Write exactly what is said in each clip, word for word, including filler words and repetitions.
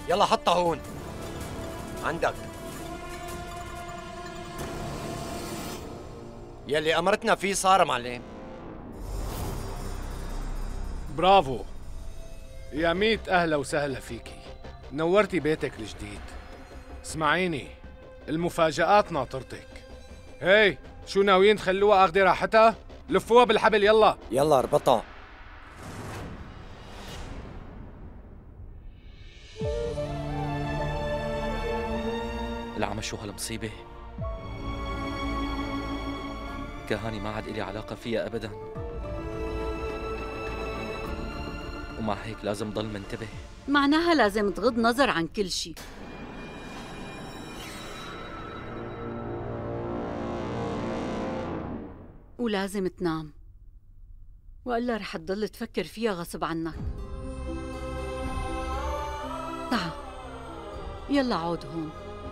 يلا حطها هون عندك. يلي أمرتنا فيه صار معلم. برافو يا ميت أهلا وسهلا فيكي، نورتي بيتك الجديد. اسمعيني، المفاجآت ناطرتك. هي شو ناويين تخلوها اخذي راحتها؟ لفوها بالحبل يلا. يلا اربطها. العمى شو هالمصيبة؟ كهاني ما عاد إلي علاقة فيها أبداً، ومع هيك لازم ضل منتبه. معناها لازم تغض نظر عن كل شي. ولازم تنام، وإلا رح تضل تفكر فيها غصب عنك. تعا يلا عود هون.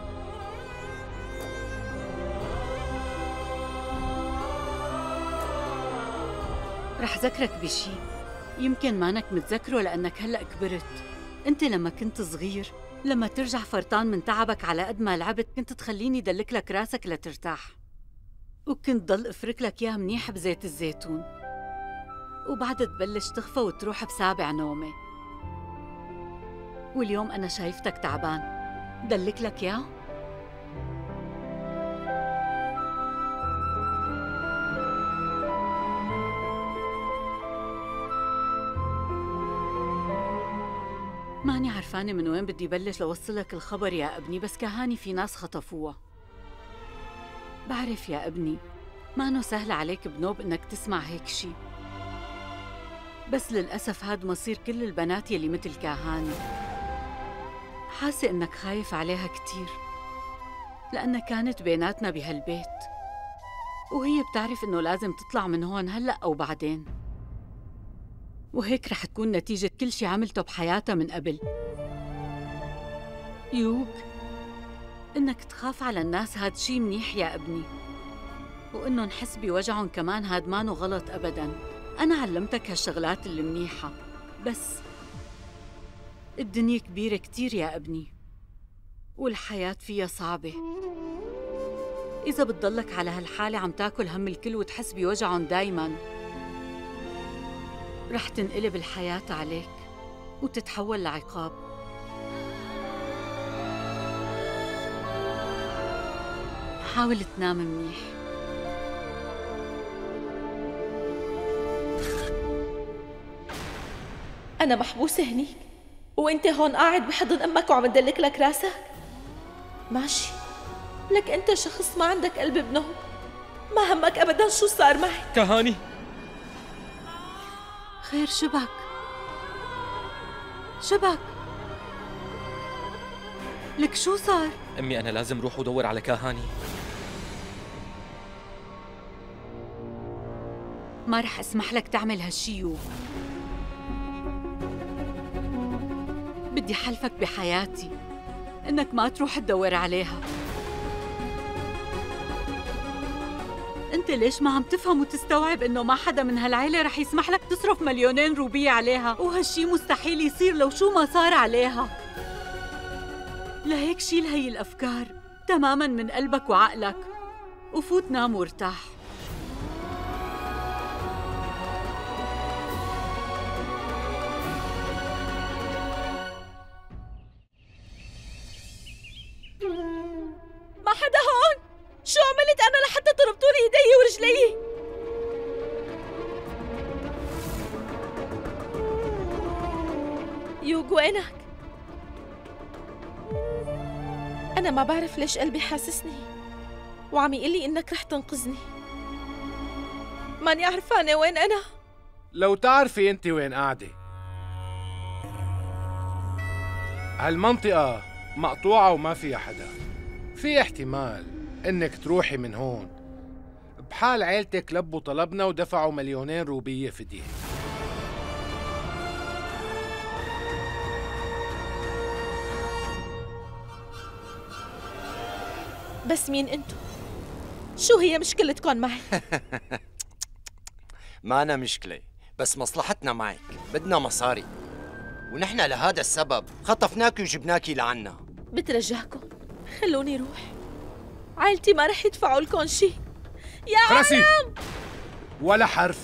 رح ذكرك بشي يمكن مانك متذكره لأنك هلأ كبرت. أنت لما كنت صغير، لما ترجع فرطان من تعبك على قد ما لعبت، كنت تخليني دلك لك راسك لترتاح، وكنت ضل افرك لك اياه منيح بزيت الزيتون، وبعد تبلش تخفى وتروح بسابع نومه. واليوم أنا شايفتك تعبان، دلك لك اياه؟ ماني عرفانة من وين بدي بلش لوصلك الخبر يا ابني، بس كهاني في ناس خطفوها. بعرف يا ابني مانو سهل عليك بنوب انك تسمع هيك شي، بس للأسف هاد مصير كل البنات يلي مثل كهاني. حاسة انك خايف عليها كتير، لأنها كانت بيناتنا بهالبيت، وهي بتعرف انه لازم تطلع من هون هلأ أو بعدين، وهيك رح تكون نتيجة كل شي عملته بحياتها من قبل. يوك، إنك تخاف على الناس هاد شي منيح يا ابني، وإنه نحس بوجعهم كمان هاد مانو غلط أبداً. أنا علمتك هالشغلات اللي منيحة، بس الدنيا كبيرة كتير يا ابني، والحياة فيها صعبة. إذا بتضلك على هالحالة عم تاكل هم الكل وتحس بوجعهم دايماً، رح تنقلب الحياة عليك وتتحول لعقاب. حاول تنام منيح. أنا محبوسة هنيك وأنت هون قاعد بحضن أمك وعم تدلك لك راسك؟ ماشي، لك أنت شخص ما عندك قلب بنوم، ما همك أبداً شو صار معي. كهاني خير، شبك؟ شبك؟ لك شو صار؟ أمي أنا لازم روح ودور على كهاني. ما رح اسمح لك تعمل هالشي. بدي حلفك بحياتي انك ما تروح تدور عليها. انت ليش ما عم تفهم وتستوعب انه ما حدا من هالعيلة رح يسمح لك تصرف مليونين روبية عليها، وهالشي مستحيل يصير لو شو ما صار عليها. لهيك شيل هي الأفكار تماماً من قلبك وعقلك، وفوت نام وارتاح. ما حدا هون؟ شو عملت أنا لحتى طربتولي إيدي ورجلي؟ يوغ وينك؟ أنا ما بعرف ليش قلبي حاسسني وعم يقلي إنك رح تنقذني. ماني عرفانة وين أنا. لو تعرفي انت وين قاعدة. هالمنطقة مقطوعة وما فيها حدا. في احتمال انك تروحي من هون بحال عيلتك لبوا طلبنا ودفعوا مليونين روبية فدية. بس مين انتو؟ شو هي مشكلتكم معي؟ ما أنا مشكلة، بس مصلحتنا معك، بدنا مصاري. ونحن لهذا السبب خطفناكي وجبناكي لعنا. بترجاكم خلوني روح، عائلتي ما رح يدفعوا لكم شيء. يا خرسي عالم ولا حرف.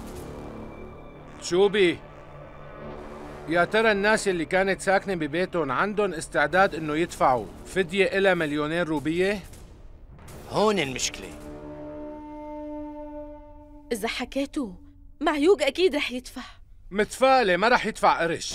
شو بي؟ يا ترى الناس اللي كانت ساكنة ببيتهم عندهم استعداد انه يدفعوا فدية إلى مليونين روبية؟ هون المشكلة. إذا حكيتوا مع يوغ أكيد رح يدفع. متفائلة ما رح يدفع قرش.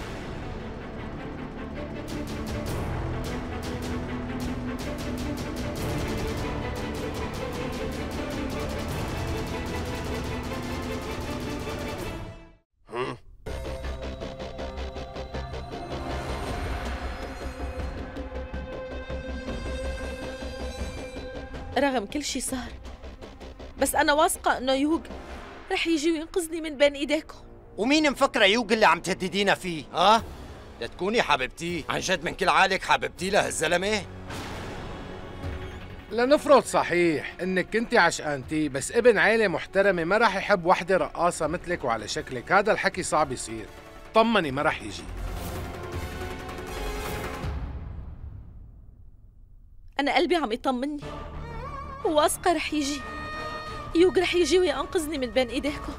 رغم كل شي صار، بس أنا واثقة إنه يوغ رح يجي وينقذني من بين إيديكم. ومين مفكرة يوغ اللي عم تهددينا فيه؟ ها؟ لتكوني حبيبتي عن جد من كل عقلك حبيبتي لهالزلمة؟ لنفرض صحيح انك كنتي عشقانتي، بس ابن عيلة محترمة ما راح يحب وحدة رقاصة مثلك وعلى شكلك. هذا الحكي صعب يصير. طمني ما راح يجي. أنا قلبي عم يطمني وواثقة رح يجي. يوغ رح يجي وينقذني من بين إيديكم،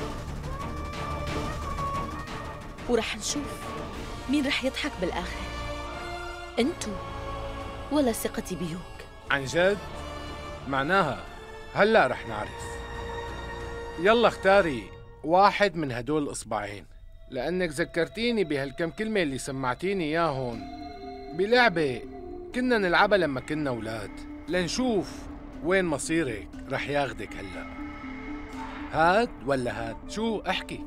ورح نشوف مين رح يضحك بالآخر، أنتو ولا ثقتي بيوغ. عن جد؟ معناها هلأ رح نعرف. يلا اختاري واحد من هدول الإصبعين، لأنك ذكرتيني بهالكم كلمة اللي سمعتيني إياهن بلعبة كنا نلعبها لما كنا أولاد. لنشوف وين مصيرك رح ياخدك هلأ. هاد ولا هاد؟ شو احكي؟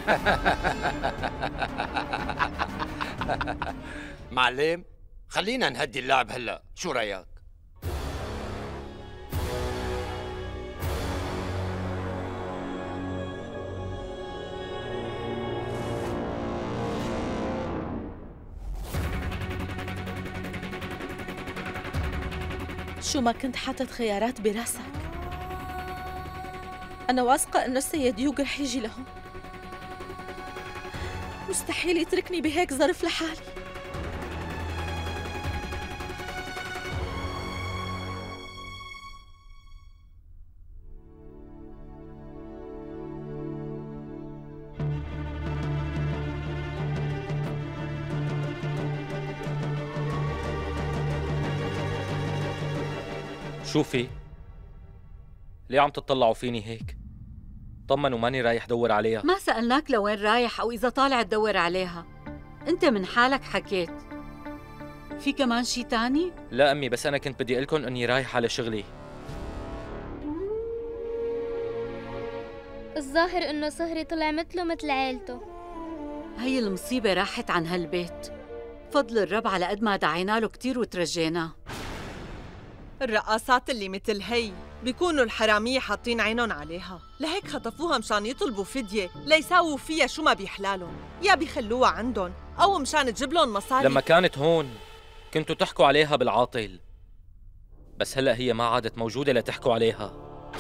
معلم خلينا نهدي اللعب هلا، شو رايك؟ شو ما كنت حاطط خيارات براسك، أنا واثقة إنه السيد يوغ رح يجي لهم. مستحيل يتركني بهيك ظرف لحالي. شوفي، ليه عم تطلعوا فيني هيك؟ طمنوا ماني رايح دور عليها. ما سألناك لوين رايح أو إذا طالع تدور عليها. أنت من حالك حكيت. في كمان شي تاني؟ لا أمي، بس أنا كنت بدي أقولكم أني رايح على شغلي. الظاهر إنه صهري طلع مثله مثل عيلته. هي المصيبة راحت عن هالبيت. فضل الرب على قد ما دعينا له كتير وترجيناه. الرقاصات اللي مثل هي بيكونوا الحرامية حاطين عينهم عليها، لهيك خطفوها مشان يطلبوا فدية ليساووا فيها شو ما بيحلالهم، يا بيخلوها عندهم أو مشان تجيب لهم مصاري. لما كانت هون كنتوا تحكوا عليها بالعاطل، بس هلأ هي ما عادت موجودة لتحكوا عليها.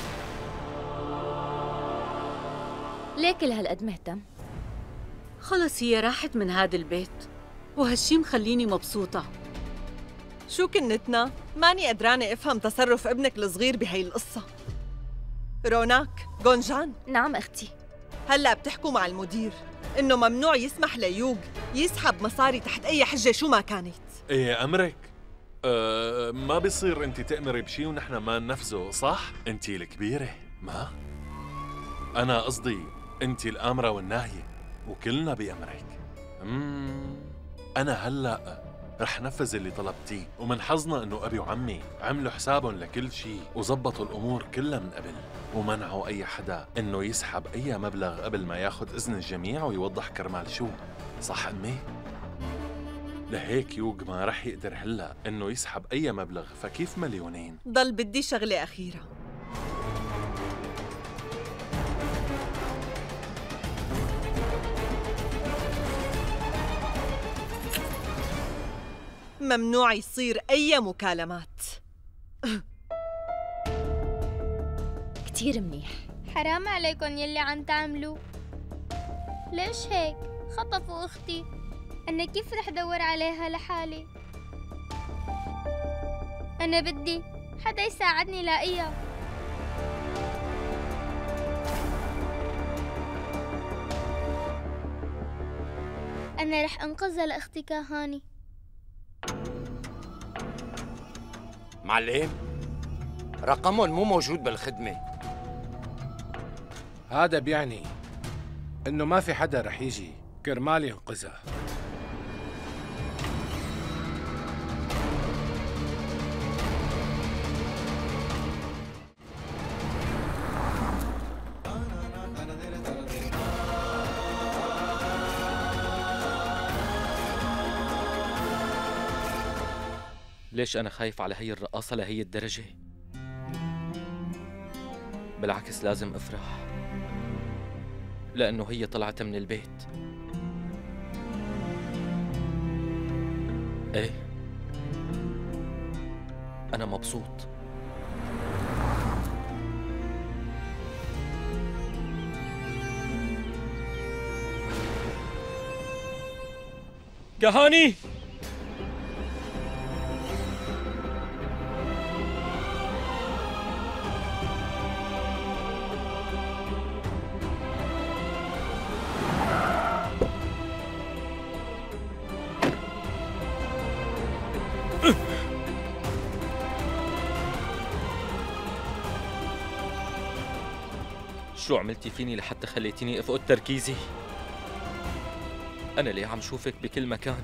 ليه كل هالقد مهتم؟ خلص هي راحت من هذا البيت وهالشي مخليني مبسوطة. شو كنتنا؟ ماني قدرانة افهم تصرف ابنك الصغير بهي القصة. روناك، غونجان، نعم أختي. هلأ بتحكوا مع المدير إنه ممنوع يسمح ليوغ يسحب مصاري تحت أي حجة شو ما كانت. ايه أمرك. أه ما بيصير انت تأمري بشي ونحن ما ننفذه، صح؟ انت الكبيرة، ما؟ أنا قصدي انت الآمرة والناهية وكلنا بأمرك. اممم أنا هلأ رح نفذ اللي طلبتيه، ومن حظنا انه ابي وعمي عملوا حسابهم لكل شيء وزبطوا الامور كلها من قبل، ومنعوا اي حدا انه يسحب اي مبلغ قبل ما ياخذ اذن الجميع ويوضح كرمال شو، صح امي؟ لهيك يوغ ما رح يقدر هلا انه يسحب اي مبلغ، فكيف مليونين؟ ضل بدي شغلة أخيرة. ممنوع يصير أي مكالمات. كتير منيح. حرام عليكم يلي عم تعملوا. ليش هيك؟ خطفوا أختي. أنا كيف رح دور عليها لحالي؟ أنا بدي حدا يساعدني لاقيها. أنا رح أنقذها لأختي كهاني. معلم، رقمهم مو موجود بالخدمة. هذا بيعني إنه ما في حدا رح يجي كرمال ينقذها. ليش أنا خايف على هي الرقاصة لهي الدرجة؟ بالعكس لازم أفرح، لأنه هي طلعت من البيت. إيه، أنا مبسوط. كهاني! شو عملتي فيني لحتى خليتيني افقد تركيزي؟ أنا ليه عم شوفك بكل مكان؟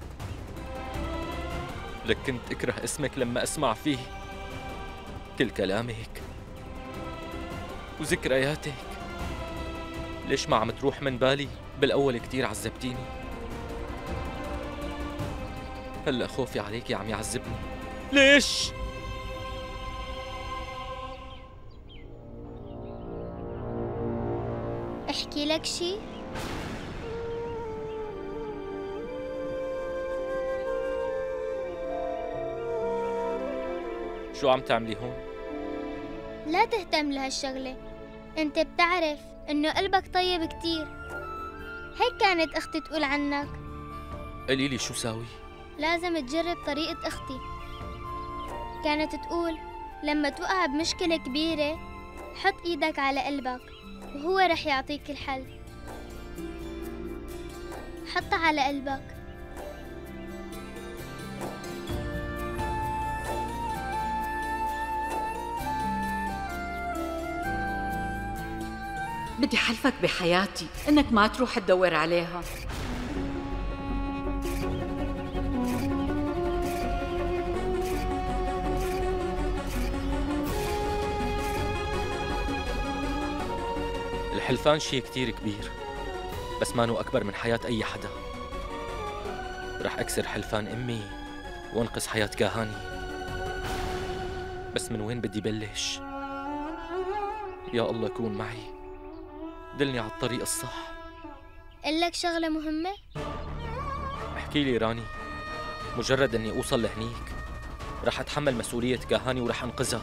لك كنت أكره اسمك لما أسمع فيه. كل كلامك وذكرياتك ليش ما عم تروح من بالي؟ بالأول كتير عذبتيني، هلأ خوفي عليكي عم يعذبني. ليش؟ احكي لك شي؟ شو عم تعملي هون؟ لا تهتم لهالشغلة، انت بتعرف انه قلبك طيب كتير، هيك كانت اختي تقول عنك. قولي لي شو ساوي؟ لازم تجرب طريقة اختي، كانت تقول لما توقع بمشكلة كبيرة حط ايدك على قلبك وهو رح يعطيك الحل. حطها على قلبك. بدي حلفك بحياتي إنك ما تروح تدور عليها. الحلفان شي كتير كبير، بس مانو أكبر من حياة أي حدا. رح أكسر حلفان أمي وأنقذ حياة كهاني، بس من وين بدي بلش؟ يا الله كون معي، دلني على الطريق الصح. قل لك شغلة مهمة؟ احكي لي راني، مجرد أني أوصل لهنيك رح أتحمل مسؤولية كهاني ورح أنقذها.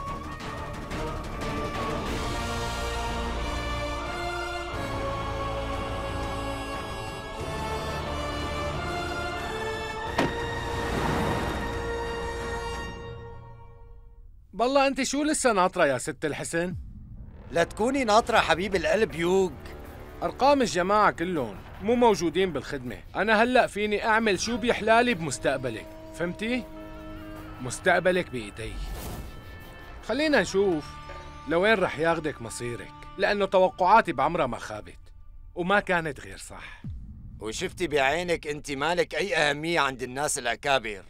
بالله انت شو لسه ناطرة يا ست الحسن؟ لا تكوني ناطرة حبيب القلب يوغ. ارقام الجماعة كلهم مو موجودين بالخدمة، انا هلأ فيني اعمل شو بيحلالي بمستقبلك، فهمتي؟ مستقبلك بايدي. خلينا نشوف لوين رح ياخدك مصيرك، لانه توقعاتي بعمرها ما خابت وما كانت غير صح. وشفتي بعينك انت مالك اي اهمية عند الناس الاكابر،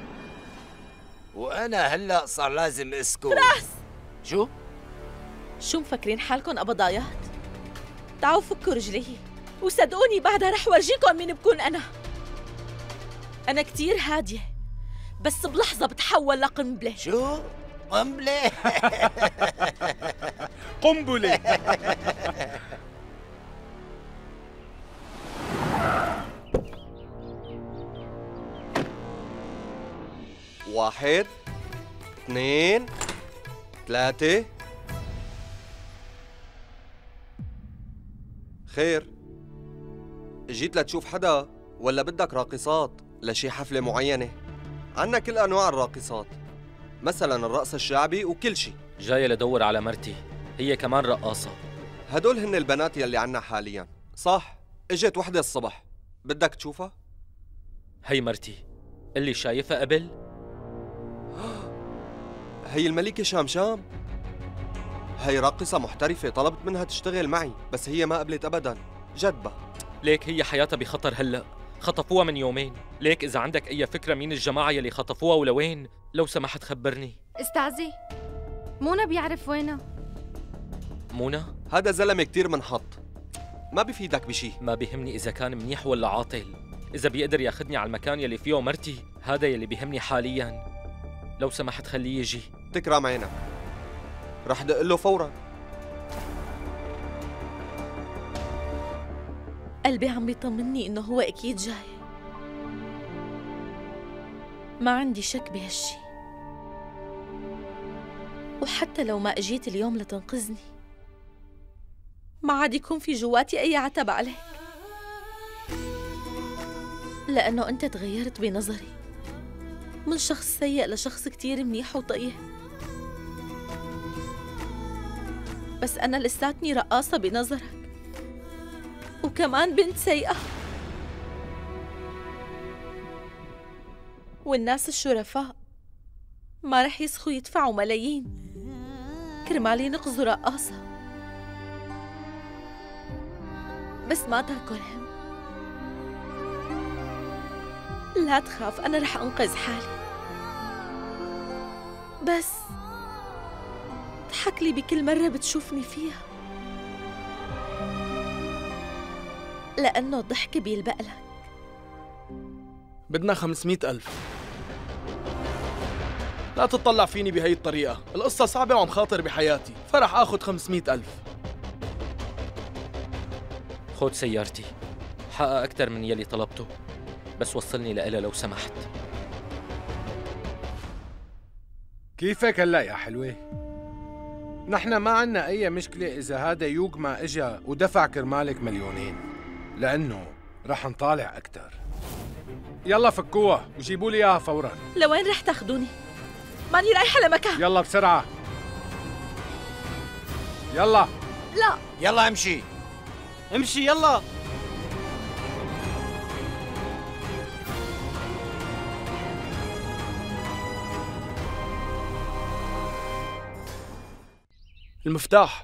وانا هلا صار لازم اسكت. فراس! شو؟ شو مفكرين حالكم قبضايات؟ تعالوا فكوا رجلي وصدقوني بعدها رح ورجيكم مين بكون انا. انا كتير هادية بس بلحظة بتحول لقنبلة. شو؟ قنبلة؟ قنبلة. واحد اثنين ثلاثة. خير؟ جيت لتشوف حدا ولا بدك راقصات لشي حفلة معينة؟ عنا كل أنواع الراقصات، مثلا الرقص الشعبي وكل شي. جاية لدور على مرتي، هي كمان رقاصة. هدول هن البنات يلي عنا حاليا. صح، اجت وحدة الصبح، بدك تشوفها؟ هي مرتي اللي شايفها قبل. هي الملكة شامشام. هي راقصة محترفة، طلبت منها تشتغل معي بس هي ما قبلت أبدا. جدبة. ليك هي حياتها بخطر هلأ، خطفوها من يومين. ليك إذا عندك أي فكرة مين الجماعة يلي خطفوها ولوين، لو سمحت خبرني. استاذي، منى بيعرف وينها. منى؟ هذا زلمة كتير منحط، ما بفيدك بشي. ما بيهمني إذا كان منيح ولا عاطل، إذا بيقدر ياخدني على المكان يلي فيه مرتي، هذا يلي بيهمني حالياً. لو سمحت خليه يجي. تكرم عينك، رح دق له فوراً. قلبي عم بيطمني إنه هو أكيد جاي، ما عندي شك بهالشي. وحتى لو ما أجيت اليوم لتنقذني، ما عاد يكون في جواتي أي عتب عليك، لأنه أنت تغيرت بنظري من شخص سيء لشخص كتير منيح وطيب. بس أنا لساتني رقاصة بنظرك، وكمان بنت سيئة. والناس الشرفاء ما رح يسخوا يدفعوا ملايين كرمال ينقذوا رقاصة. بس ما تاكلهم. لا تخاف، أنا رح أنقذ حالي. بس اضحك لي بكل مرة بتشوفني فيها، لأنه الضحك بيلبق لك. بدنا خمسمية ألف. لا تطلع فيني بهي الطريقة، القصة صعبة وعم خاطر بحياتي، فرح آخذ خمسمية ألف. خود سيارتي، حقق أكثر من يلي طلبته، بس وصلني لإلها لو سمحت. كيفك هلا يا حلوة؟ نحن ما عنا أي مشكلة إذا هذا يوغ ما إجا ودفع كرمالك مليونين، لأنه رح نطالع أكتر. يلا فكوها وجيبوا لي إياها فوراً. لوين رح تاخدوني؟ ماني رايحة لمكان. يلا بسرعة. يلا. لا. يلا امشي. امشي يلا. المفتاح.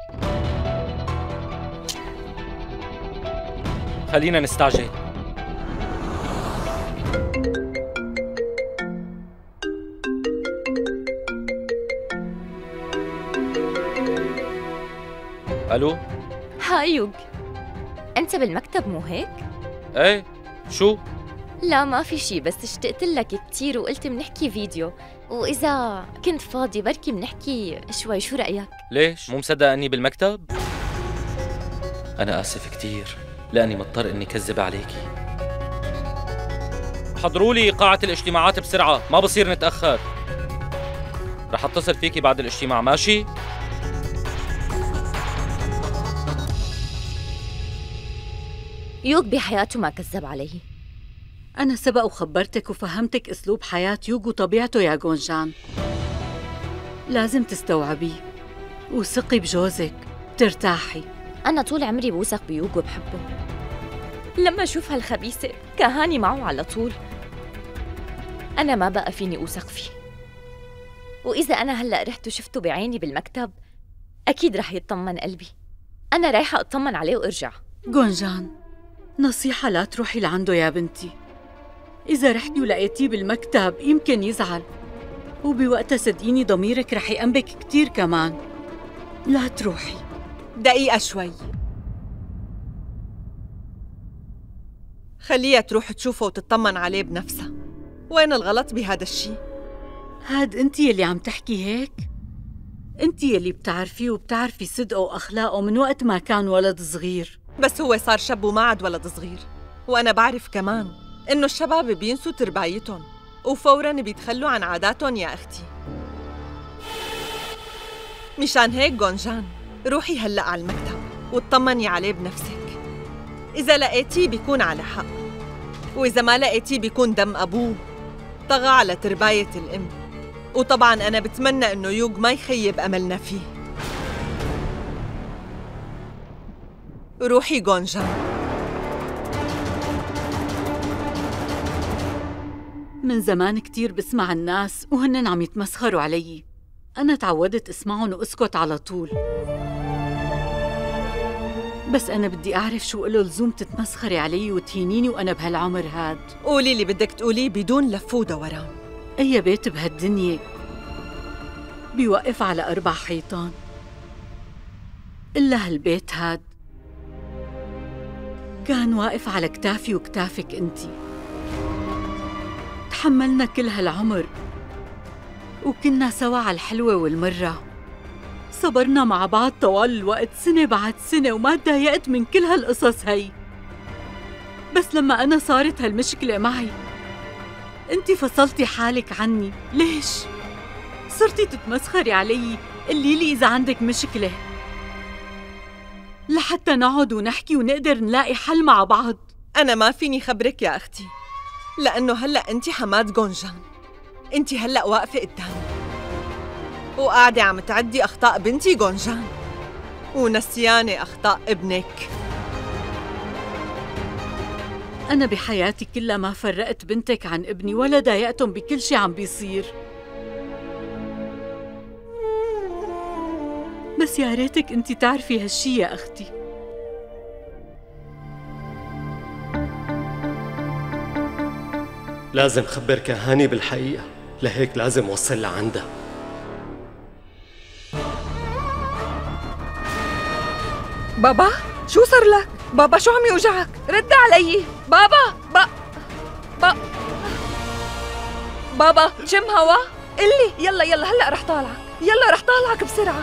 خلينا نستعجل. الو. هاي يوغ، انت بالمكتب مو هيك؟ ايه، شو؟ لا ما في شي، بس اشتقت لك كتير وقلت بنحكي فيديو، واذا كنت فاضي بركي بنحكي شوي، شو رايك؟ ليش؟ مو مصدق اني بالمكتب؟ انا اسف كتير لاني مضطر اني كذب عليكي. حضروا لي قاعة الاجتماعات بسرعة، ما بصير نتأخر. رح اتصل فيكي بعد الاجتماع، ماشي؟ يوغ بحياته ما كذب علي. أنا سبق وخبرتك وفهمتك أسلوب حياة يوغ وطبيعته يا جونجان. لازم تستوعبيه وثقي بجوزك بترتاحي. أنا طول عمري بوثق بيوغ وبحبه. لما أشوف هالخبيثة كهاني معه على طول، أنا ما بقى فيني أوثق فيه. وإذا أنا هلأ رحت وشفته بعيني بالمكتب، أكيد رح يطمن قلبي. أنا رايحة أطمن عليه وأرجع. جونجان، نصيحة لا تروحي لعنده يا بنتي. إذا رحتي ولقيتيه بالمكتب يمكن يزعل، وبوقتها صدقيني ضميرك رح يأنبك كتير كمان. لا تروحي. دقيقة شوي، خليها تروح تشوفه وتطمن عليه بنفسها. وين الغلط بهذا الشي؟ هاد انت يلي عم تحكي هيك؟ انت يلي بتعرفيه وبتعرفي صدقه وأخلاقه من وقت ما كان ولد صغير. بس هو صار شاب وما عاد ولد صغير. وأنا بعرف كمان إنه الشباب بينسوا تربايتهم وفوراً بيتخلوا عن عاداتهم يا أختي. مشان هيك جونجان، روحي هلأ على المكتب وتطمني عليه بنفسك. إذا لقيتيه بيكون على حق، وإذا ما لقيتيه بيكون دم أبوه طغى على ترباية الأم. وطبعاً أنا بتمنى إنه يوغ ما يخيب أملنا فيه. روحي غونجان. من زمان كتير بسمع الناس وهن عم يتمسخروا علي. أنا تعودت اسمعهم واسكت على طول. بس أنا بدي أعرف شو له لزوم تتمسخري علي وتهينيني وأنا بهالعمر هاد. قولي اللي بدك تقوليه بدون لف ودوران. أي بيت بهالدنيا بيوقف على أربع حيطان إلا هالبيت هاد كان واقف على كتافي وكتافك انتي. تحملنا كل هالعمر وكنا سوا على الحلوة والمرة. صبرنا مع بعض طوال الوقت سنة بعد سنة وما تضايقت من كل هالقصص هي. بس لما أنا صارت هالمشكلة معي انتي فصلتي حالك عني. ليش؟ صرتي تتمسخري علي. قلي لي إذا عندك مشكلة لحتى نقعد ونحكي ونقدر نلاقي حل مع بعض. أنا ما فيني خبرك يا أختي، لأنه هلأ أنتِ حماد غونجان. أنتِ هلأ واقفة قدامي وقاعدة عم تعدي أخطاء بنتي غونجان ونسيانة أخطاء ابنك. أنا بحياتي كلها ما فرقت بنتك عن ابني ولا ضايقتهم بكل شي عم بيصير. بس يا ريتك انتي تعرفي هالشي يا أختي. لازم خبر كهاني بالحقيقة، لهيك لازم وصل لعندها. بابا شو صار لك؟ بابا شو عم يوجعك؟ رد علي بابا. با با بابا شم هوا. قلي يلا يلا هلا رح طالعك. يلا رح طالعك بسرعة.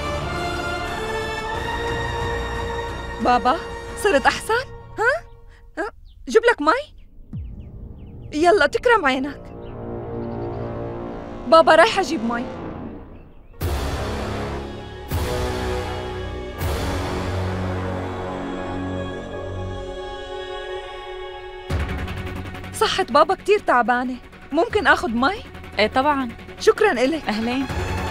بابا صرت أحسن؟ ها؟ ها؟ جيب لك مي؟ يلا تكرم عينك. بابا رايحة أجيب مي. صحة بابا كتير تعبانة، ممكن آخد مي؟ ايه طبعا. شكراً إلك. أهلين.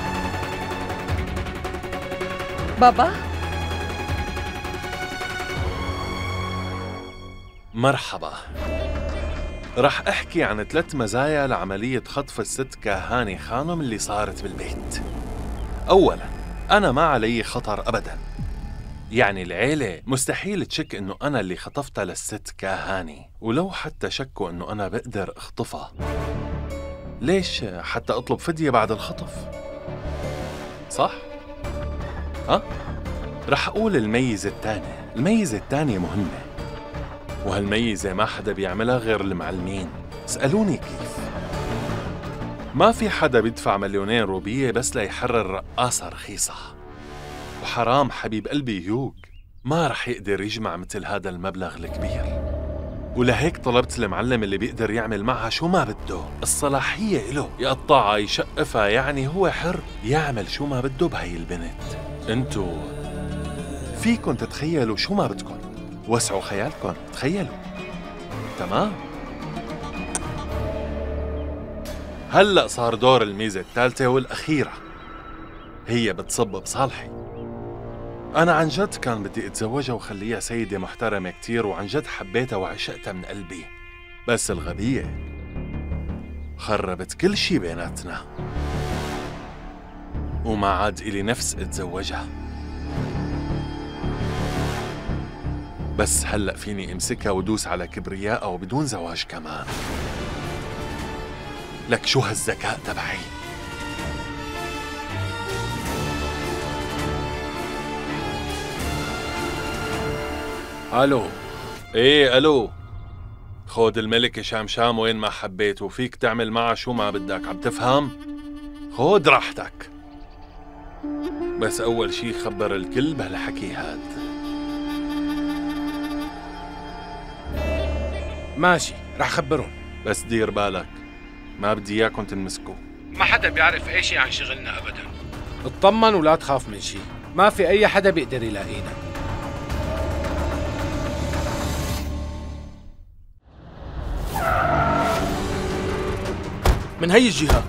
بابا مرحبا. رح أحكي عن ثلاث مزايا لعملية خطف الست كهاني خانم اللي صارت بالبيت. أولاً، أنا ما علي خطر أبداً. يعني العيلة مستحيل تشك إنه أنا اللي خطفتها للست كهاني، ولو حتى شكوا إنه أنا بقدر أخطفها، ليش حتى أطلب فدية بعد الخطف؟ صح؟ ها؟ رح أقول الميزة الثانية. الميزة الثانية مهمة، وهالميزة ما حدا بيعملها غير المعلمين. اسألوني كيف. ما في حدا بيدفع مليونين روبية بس ليحرر رقاصة رخيصة. وحرام حبيب قلبي يوغ ما رح يقدر يجمع مثل هذا المبلغ الكبير، ولهيك طلبت المعلم اللي بيقدر يعمل معها شو ما بده. الصلاحية إله يقطعها يشقفها، يعني هو حر يعمل شو ما بده بهي البنت. انتو فيكن تتخيلوا شو ما بدكن، وسعوا خيالكم، تخيلوا. تمام؟ هلأ صار دور الميزة الثالثة والأخيرة، هي بتصب بصالحي. أنا عن جد كان بدي أتزوجها وخليها سيدة محترمة كتير، وعن جد حبيتها وعشقتها من قلبي، بس الغبية خربت كل شي بيناتنا وما عاد إلي نفس أتزوجها. بس هلأ فيني امسكها ودوس على كبريائها وبدون زواج كمان. لك شو هالذكاء تبعي. الو. ايه الو. خود الملكة شامشام وين ما حبيت، وفيك تعمل معها شو ما بدك، عم تفهم؟ خود راحتك، بس اول شي خبر الكل بهالحكي هاد. ماشي رح خبرهم، بس دير بالك ما بدي اياكم تنمسكوا. ما حدا بيعرف اي شي عن شغلنا ابدا. اطمن ولا تخاف من شي، ما في اي حدا بيقدر يلاقينا. من هي الجهة.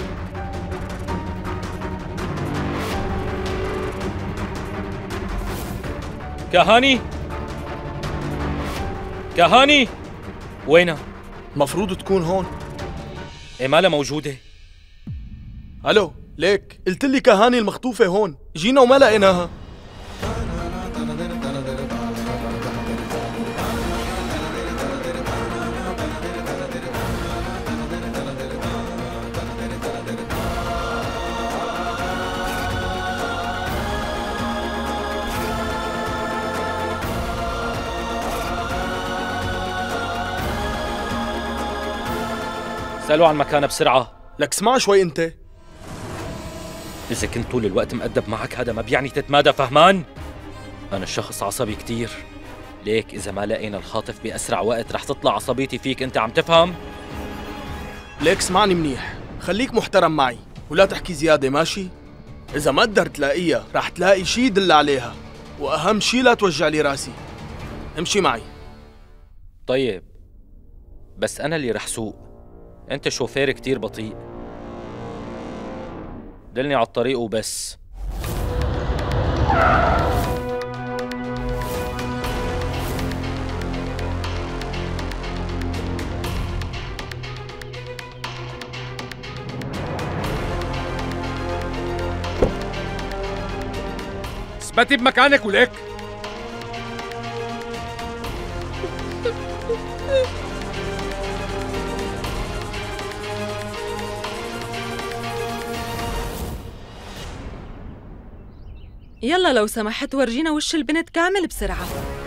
كهاني كهاني وينها؟ مفروض تكون هون. إيه مالها موجودة؟ الو ليك قلت لي كهاني المخطوفة هون، جينا وما لقيناها. سألوا عن مكانها بسرعة. لك اسمع شوي انت. إذا كنت طول الوقت مؤدب معك هذا ما بيعني تتمادى، فهمان؟ أنا شخص عصبي كتير، ليك إذا ما لقينا الخاطف بأسرع وقت رح تطلع عصبيتي فيك، أنت عم تفهم؟ ليك اسمعني منيح، خليك محترم معي ولا تحكي زيادة ماشي؟ إذا ما قدرت تلاقيها رح تلاقي شي يدل عليها، وأهم شي لا توجع لي راسي. امشي معي. طيب بس أنا اللي رح سوق، أنت شوفير كتير بطيء، دلني على الطريق وبس. اثبتي بمكانك وليك. يلا لو سمحت ورجينا وش البنت كامل بسرعة.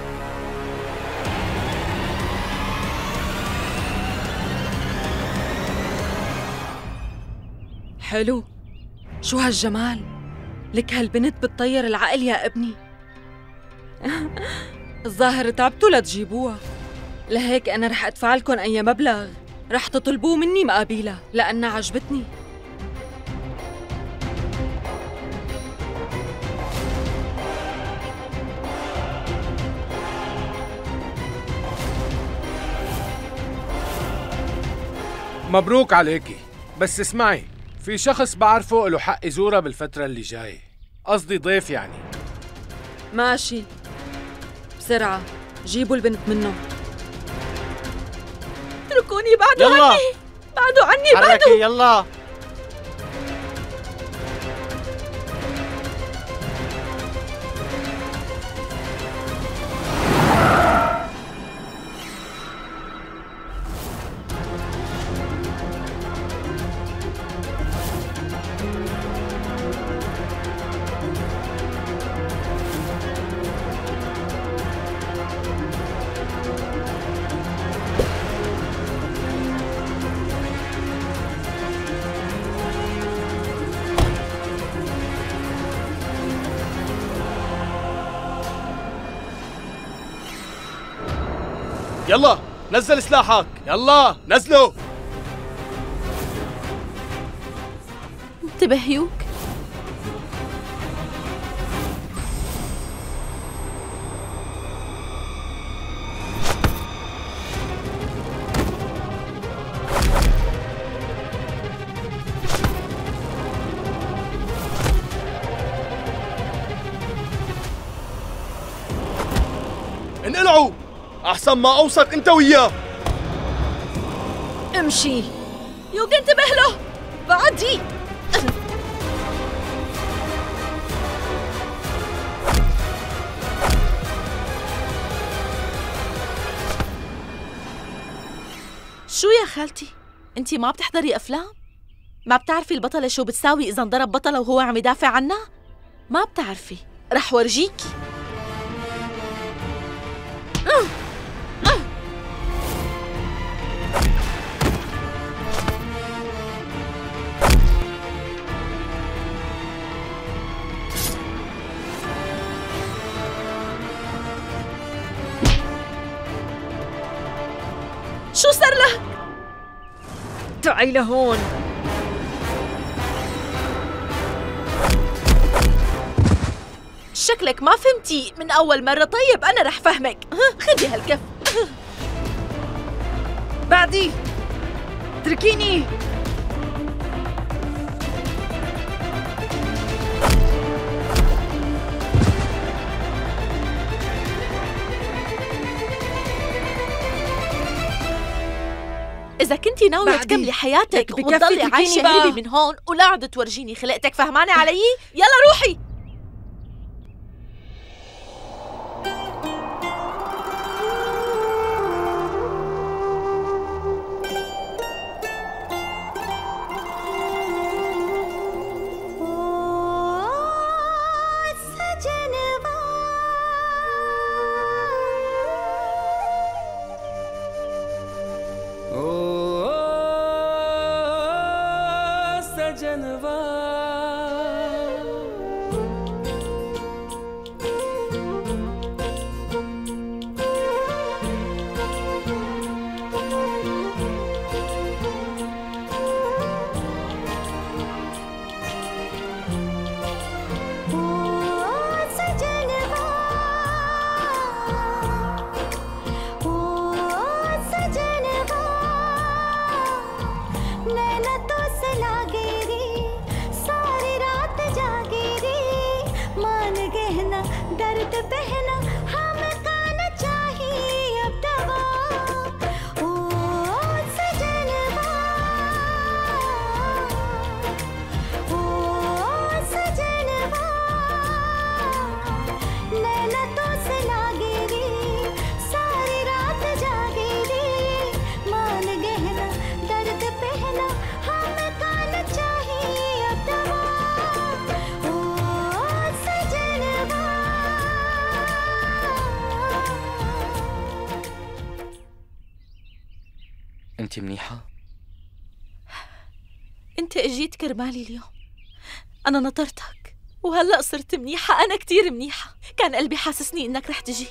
حلو، شو هالجمال، لك هالبنت بتطير العقل يا ابني. الظاهر تعبتوا لتجيبوها، لهيك أنا رح أدفع لكم أي مبلغ رح تطلبوه مني مقابلها لأنها عجبتني. مبروك عليكي، بس اسمعي، في شخص بعرفه له حق يزورها بالفترة اللي جاية، قصدي ضيف يعني. ماشي، بسرعة جيبوا البنت منه. اتركوني، بعدوا يلا. عني، بعدوا عني، بعدوا. حركي يلا. يلا نزل سلاحك، يلا نزله. انتبه هيوك. انقلعوا أحسن ما أوثق أنت وياه. امشي. يوك انتبه له، بعدي. شو يا خالتي؟ انتي ما بتحضري أفلام؟ ما بتعرفي البطلة شو بتساوي إذا انضرب بطلة وهو عم يدافع عنها؟ ما بتعرفي، رح ورجيكي. شو صار له؟ تعي لهون. شكلك ما فهمتي من أول مرة. طيب أنا رح فهمك. خدي هالكف. بعدي اتركيني. إذا كنتي ناوية تكملي حياتك وتضلي عايشة هربي من هون ولا عد تورجيني خلقتك، فهمانة علي؟ يلا روحي. انت منيحة؟ انت اجيت كرمالي اليوم، انا نطرتك وهلأ صرت منيحة. انا كتير منيحة، كان قلبي حاسسني انك رح تجي.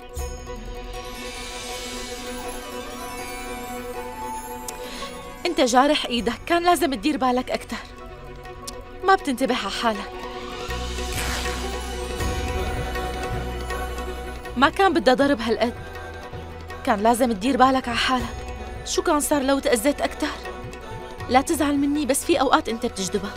انت جارح ايدك، كان لازم تدير بالك اكتر، ما بتنتبه على حالك. ما كان بدي ضرب هالقد، كان لازم تدير بالك على حالك. شو كان صار لو تأذيت أكتر؟ لا تزعل مني، بس في أوقات أنت بتجدبها.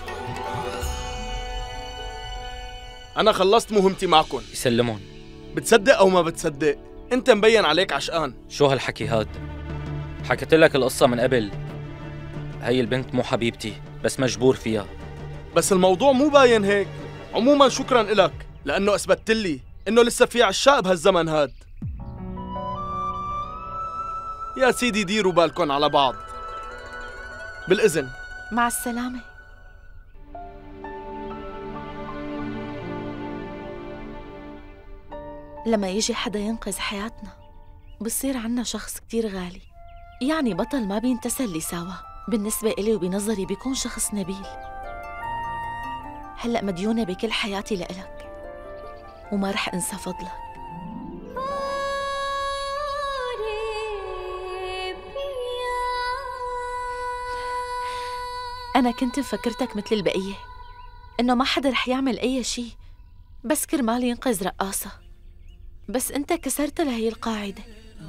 أنا خلصت مهمتي معكم. يسلمون. بتصدق أو ما بتصدق، أنت مبين عليك عشقان. شو هالحكي هاد؟ حكيت لك القصة من قبل. هي البنت مو حبيبتي، بس مجبور فيها. بس الموضوع مو باين هيك. عموما شكرا إلك، لأنه أثبتت لي إنه لسه في عشاق بهالزمن هاد. يا سيدي ديروا بالكن على بعض. بالإذن. مع السلامة. لما يجي حدا ينقذ حياتنا بصير عنا شخص كتير غالي، يعني بطل ما بينتسى اللي سوا. بالنسبة إلي وبنظري بيكون شخص نبيل. هلأ مديونة بكل حياتي لإلك وما رح أنسى فضلك. أنا كنت مفكرتك مثل البقية، إنه ما حدا رح يعمل أي شي بس كرمال ينقذ رقاصة، بس أنت كسرت لهي القاعدة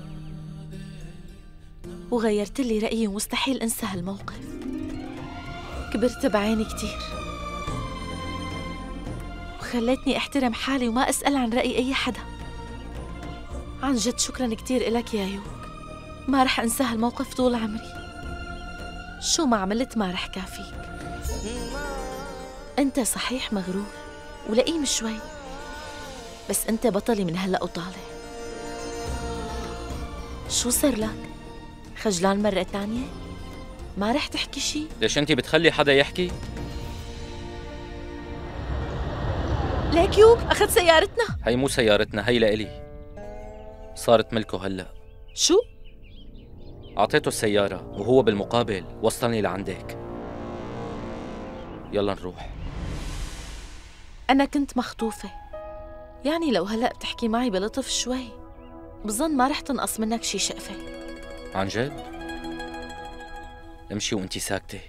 وغيرت لي رأيي، ومستحيل أنسى هالموقف. كبرت بعيني كتير وخليتني أحترم حالي وما أسأل عن رأي أي حدا. عن جد شكراً كتير إلك يا يوك، ما رح أنسى هالموقف طول عمري. شو ما عملت ما رح كافيك. أنت صحيح مغرور ولئيم شوي، بس أنت بطلي من هلأ وطالع. شو صار لك؟ خجلان مرة تانية؟ ما رح تحكي شي؟ ليش أنت بتخلي حدا يحكي؟ ليك يوب أخذ سيارتنا. هي مو سيارتنا، هي لإلي، صارت ملكه هلأ. شو؟ أعطيته السيارة وهو بالمقابل وصلني لعندك. يلا نروح. أنا كنت مخطوفة، يعني لو هلأ بتحكي معي بلطف شوي بظن ما رح تنقص منك شي شقفة. عن جد؟ امشي وانتي ساكتة.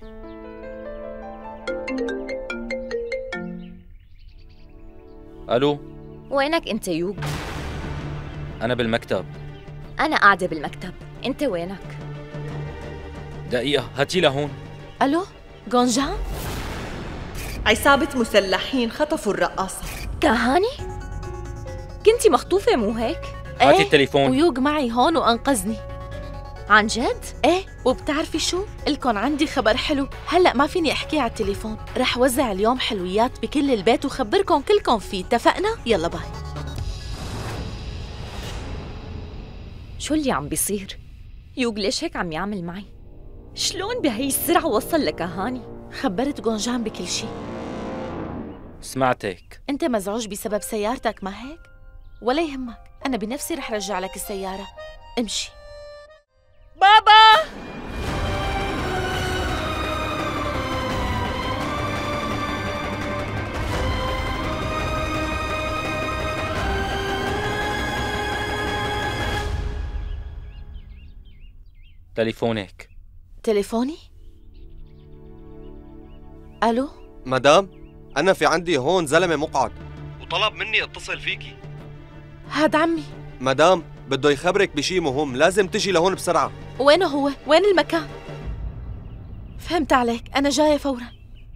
ألو؟ وينك أنت يوب؟ أنا بالمكتب. أنا قاعدة بالمكتب، أنت وينك؟ دقيقة، هاتي لهون. ألو؟ غونجان؟ عصابة مسلحين خطفوا الرقاصة. كهاني؟ كنتي مخطوفة مو هيك؟ هاتي ايه؟ التليفون. ويوغ معي هون وأنقذني. عن جد؟ ايه، وبتعرفي شو؟ الكن عندي خبر حلو، هلا ما فيني احكيه على التليفون، رح وزع اليوم حلويات بكل البيت وخبركم كلكم فيه، اتفقنا؟ يلا باي. شو اللي عم بيصير؟ يوغ ليش هيك عم يعمل معي؟ شلون بهي السرعة وصل لكهاني؟ خبرت جونجان بكل شي. سمعتك. انت مزعوج بسبب سيارتك ما هيك؟ ولا يهمك، انا بنفسي رح رجع لك السيارة، امشي. بابا! تليفونك. تليفوني؟ الو؟ مدام، أنا في عندي هون زلمة مقعد وطلب مني اتصل فيكي. هاد عمي. مدام، بده يخبرك بشي مهم، لازم تجي لهون بسرعة. وينه هو؟ وين المكان؟ فهمت عليك، أنا جاية فورا.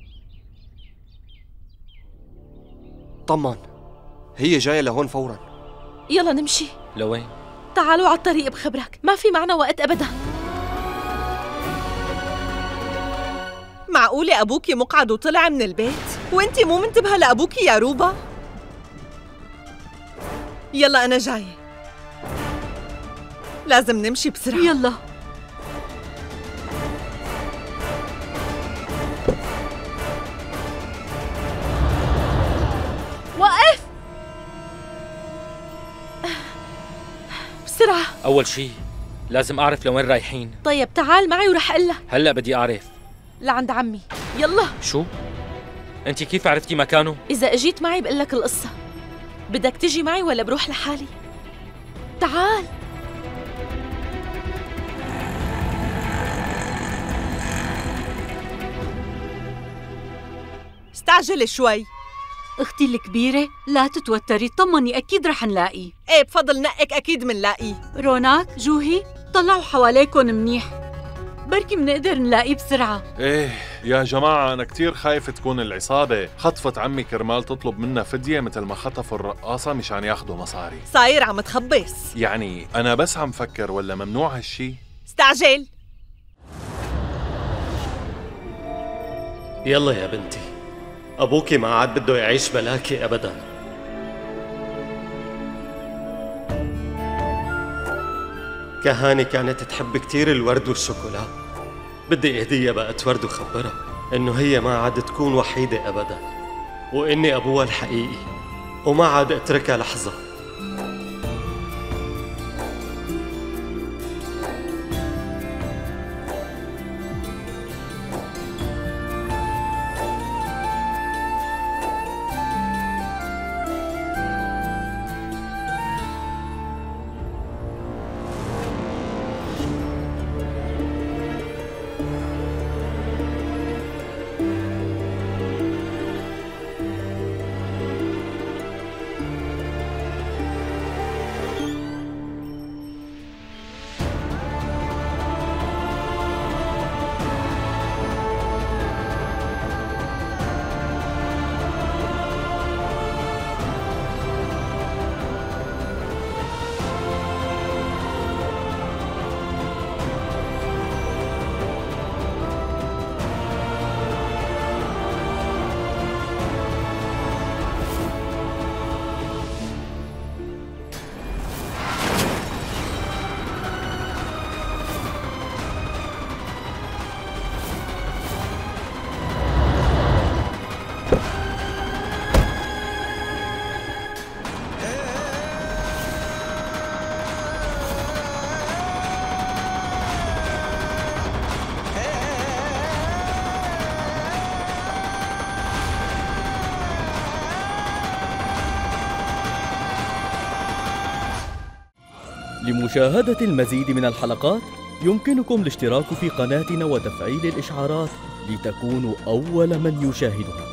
طمن، هي جاية لهون فورا. يلا نمشي. لوين؟ تعالوا على الطريق بخبرك، ما في معنا وقت أبدا. معقولة أبوكي مقعد وطلع من البيت؟ وأنتي مو منتبهة لأبوكي يا روبا؟ يلا أنا جاية، لازم نمشي بسرعة. يلا. وقف بسرعة. أول شي لازم أعرف لوين رايحين. طيب تعال معي ورح أقول لك. هلأ بدي أعرف. لعند عمي، يلا. شو؟ أنت كيف عرفتي مكانه؟ إذا أجيت معي بقول لك القصة. بدك تجي معي ولا بروح لحالي؟ تعال. استعجلي شوي. اختي الكبيرة لا تتوتري، طمني أكيد رح نلاقيه. ايه بفضل نقك أكيد منلاقيه. رونات، جوهي، طلعوا حواليكم منيح، بركي منقدر نلاقيه بسرعة. ايه يا جماعة، أنا كتير خايف تكون العصابة خطفت عمي كرمال تطلب منا فدية مثل ما خطفوا الرقاصة مشان ياخدوا مصاري. صاير عم تخبص. يعني أنا بس عم فكر، ولا ممنوع هالشي؟ استعجل. يلا يا بنتي، أبوكي ما عاد بده يعيش بلاكي أبداً. كهاني كانت تحب كتير الورد والشوكولا، بدي اهديها بقت ورد وخبرها إنه هي ما عاد تكون وحيدة أبداً، وإني أبوها الحقيقي وما عاد أتركها لحظة. لمشاهدة المزيد من الحلقات يمكنكم الاشتراك في قناتنا وتفعيل الإشعارات لتكونوا أول من يشاهدها.